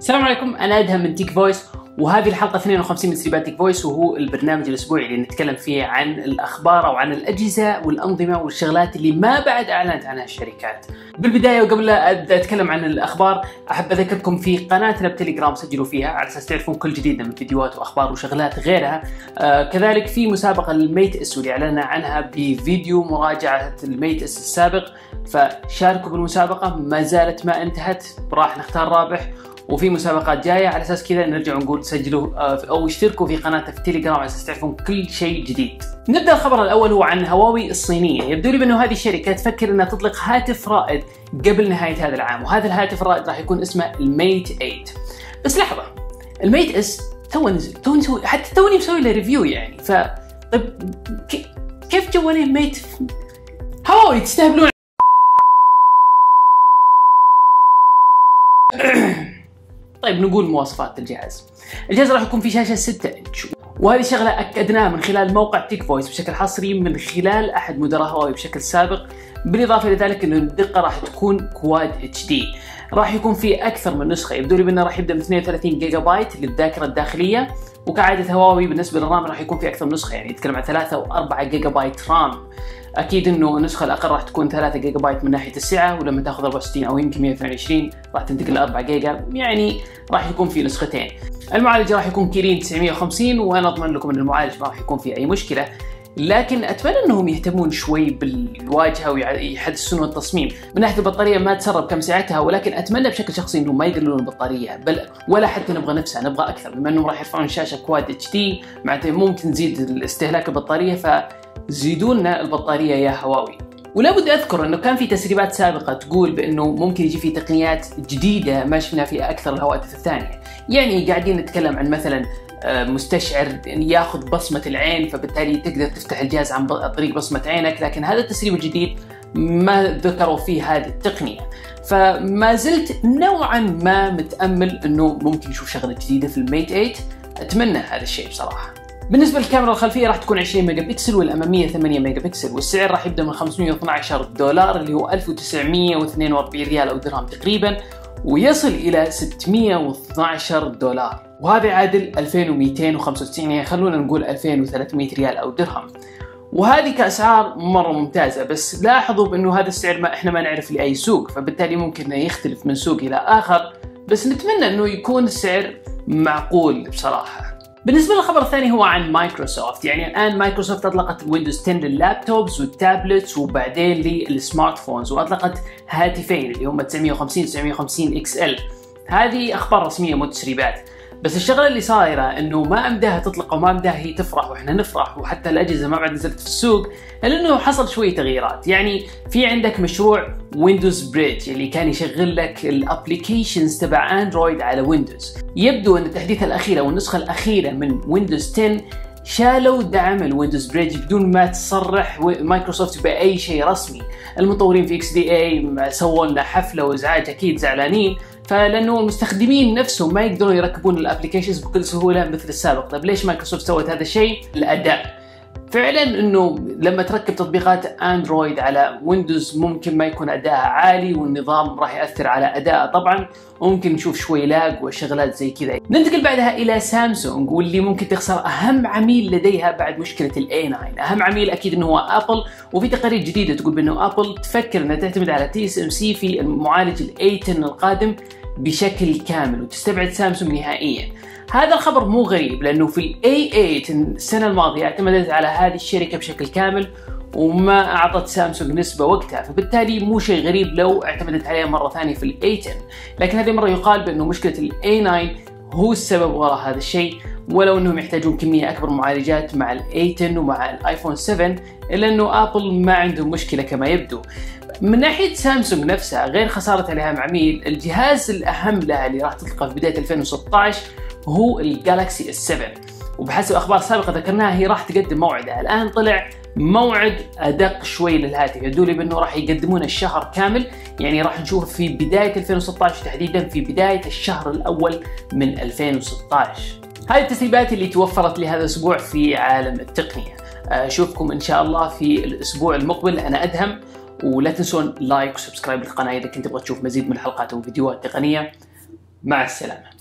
السلام عليكم، أنا أدهم من تيك فويس، وهذه الحلقة 52 من تسريبات تيك فويس، وهو البرنامج الأسبوعي اللي نتكلم فيه عن الأخبار أو عن الأجهزة والأنظمة والشغلات اللي ما بعد أعلنت عنها الشركات. بالبداية وقبل لا أبدأ أتكلم عن الأخبار، أحب أذكركم في قناتنا بتليجرام، سجلوا فيها على أساس تعرفون كل جديدنا من فيديوهات وأخبار وشغلات غيرها. كذلك في مسابقة للميت اس واللي أعلنا عنها بفيديو مراجعة الميت اس السابق، فشاركوا بالمسابقة، ما زالت ما انتهت، راح نختار رابح، وفي مسابقات جايه. على اساس كذا نرجع نقول سجلوا او اشتركوا في قناتنا في تيليجرام على اساس تعرفون كل شيء جديد. نبدا الخبر الاول هو عن هواوي الصينيه. يبدو لي بانه هذه الشركه تفكر انها تطلق هاتف رائد قبل نهايه هذا العام، وهذا الهاتف الرائد راح يكون اسمه الميت 8. بس لحظه، الميت اس توني مسوي له ريفيو يعني، طيب كيف جوالين ميت؟ هواوي تستهبلون. طيب نقول مواصفات الجهاز. الجهاز راح يكون في شاشة 6 إنش، وهذه شغلة أكدناها من خلال موقع تيك فويس بشكل حصري من خلال أحد مدراء هواوي بشكل سابق. بالإضافة إلى ذلك إنه الدقة راح تكون كواد اتش دي، راح يكون في أكثر من نسخة. يبدو لي بأنه راح يبدأ من 32 جيجا بايت للذاكرة الداخلية، وكعادة هواوي بالنسبة للرام راح يكون في أكثر من نسخة، يعني يتكلم عن 3 و4 جيجا بايت رام. اكيد انه النسخه الاقل راح تكون 3 جيجا بايت من ناحيه السعه، ولما تاخذ 64 او يمكن 122 راح تنتقل ل 4 جيجا، يعني راح يكون في نسختين. المعالج راح يكون كيرين 950، وانا اضمن لكم ان المعالج ما راح يكون فيه اي مشكله، لكن اتمنى انهم يهتمون شوي بالواجهه ويحدثون التصميم. من ناحيه البطاريه ما تسرب كم سعتها، ولكن اتمنى بشكل شخصي انهم ما يقللون البطاريه، بل ولا حتى نبغى نفسها، نبغى اكثر، بما انهم راح يرفعون شاشه كواد اتش دي، معناته ممكن تزيد استهلاك البطاريه، فزيدوا لنا البطاريه يا هواوي. ولا بد اذكر انه كان في تسريبات سابقه تقول بانه ممكن يجي في تقنيات جديده ما شفنا فيها اكثر الهواتف الثانيه، يعني قاعدين نتكلم عن مثلا مستشعر ياخذ بصمه العين، فبالتالي تقدر تفتح الجهاز عن طريق بصمه عينك، لكن هذا التسريب الجديد ما ذكروا فيه هذه التقنيه، فما زلت نوعا ما متامل انه ممكن نشوف شغله جديده في الميت 8. اتمنى هذا الشيء بصراحه. بالنسبه للكاميرا الخلفيه راح تكون 20 ميجا بكسل والاماميه 8 ميجا بكسل، والسعر راح يبدا من $512 اللي هو 1942 ريال او درهم تقريبا، ويصل الى $612، وهذا يعادل 2295، يعني خلونا نقول 2300 ريال او درهم، وهذه كاسعار مره ممتازه. بس لاحظوا بانه هذا السعر احنا ما نعرف لاي سوق، فبالتالي ممكن يختلف من سوق الى اخر، بس نتمنى انه يكون السعر معقول بصراحه. بالنسبة للخبر الثاني هو عن مايكروسوفت. يعني الآن مايكروسوفت أطلقت الويندوز 10 لللابتوبز والتابلتس وبعدين للسمارت فونز، وأطلقت هاتفين اللي هم 950 950 XL. هذه أخبار رسمية مو تسريبات، بس الشغلة اللي صايرة إنه ما أمداها تطلق وما أمداها هي تفرح وإحنا نفرح، وحتى الأجهزة ما بعد نزلت في السوق، لأنه حصل شوية تغييرات. يعني في عندك مشروع ويندوز بريدج اللي كان يشغل لك الابليكيشنز تبع اندرويد على ويندوز. يبدو ان التحديث الاخيره والنسخه الاخيره من ويندوز 10 شالوا دعم الويندوز بريدج بدون ما تصرح مايكروسوفت باي شيء رسمي. المطورين في XDA سووا لنا حفله وازعاج، اكيد زعلانين، فلانه المستخدمين نفسهم ما يقدرون يركبون الابليكيشنز بكل سهوله مثل السابق. طيب ليش مايكروسوفت سوت هذا الشيء؟ الاداء. فعلا انه لما تركب تطبيقات اندرويد على ويندوز ممكن ما يكون اداءها عالي، والنظام راح ياثر على ادائه طبعا، وممكن نشوف شوي لاج وشغلات زي كذا. ننتقل بعدها الى سامسونج، واللي ممكن تخسر اهم عميل لديها بعد مشكله الاي 9. اهم عميل اكيد انه هو ابل، وفي تقارير جديده تقول بانه ابل تفكر انها تعتمد على TSMC في المعالج الاي 10 القادم بشكل كامل، وتستبعد سامسونج نهائيا. هذا الخبر مو غريب، لأنه في ال A8 السنة الماضية اعتمدت على هذه الشركة بشكل كامل وما أعطت سامسونج نسبة وقتها، فبالتالي مو شيء غريب لو اعتمدت عليها مرة ثانية في ال A10. لكن هذه المرة يقال بأنه مشكلة ال A9 هو السبب وراء هذا الشيء، ولو أنهم يحتاجون كمية أكبر معالجات مع ال A10 ومع الآيفون 7، إلا أنه أبل ما عندهم مشكلة كما يبدو. من ناحية سامسونج نفسها، غير خسارة عليها عميل، الجهاز الأهم لها اللي راح تطلقه في بداية 2016 هو الجالكسي S7، وبحسب أخبار سابقة ذكرناها هي راح تقدم موعدها. الآن طلع موعد أدق شوي للهاتف، يدل لي بأنه راح يقدمون الشهر كامل، يعني راح نشوف في بداية 2016 تحديدا، في بداية الشهر الأول من 2016. هذه التسريبات اللي توفرت لهذا الأسبوع في عالم التقنية. أشوفكم إن شاء الله في الأسبوع المقبل. أنا أدهم، ولا تنسون لايك وسبسكرايب للقناة إذا كنت تبغى تشوف مزيد من الحلقات وفيديوهات تقنية. مع السلامة.